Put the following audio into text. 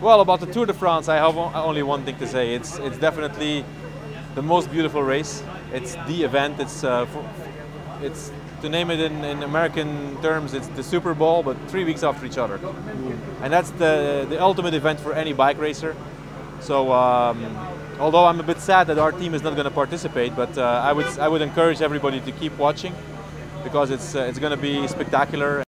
Well, about the Tour de France, I have only one thing to say. It's definitely the most beautiful race. It's the event. It's to name it in American terms, it's the Super Bowl, but 3 weeks after each other. And that's the ultimate event for any bike racer. So although I'm a bit sad that our team is not going to participate, but I would encourage everybody to keep watching, because it's going to be spectacular.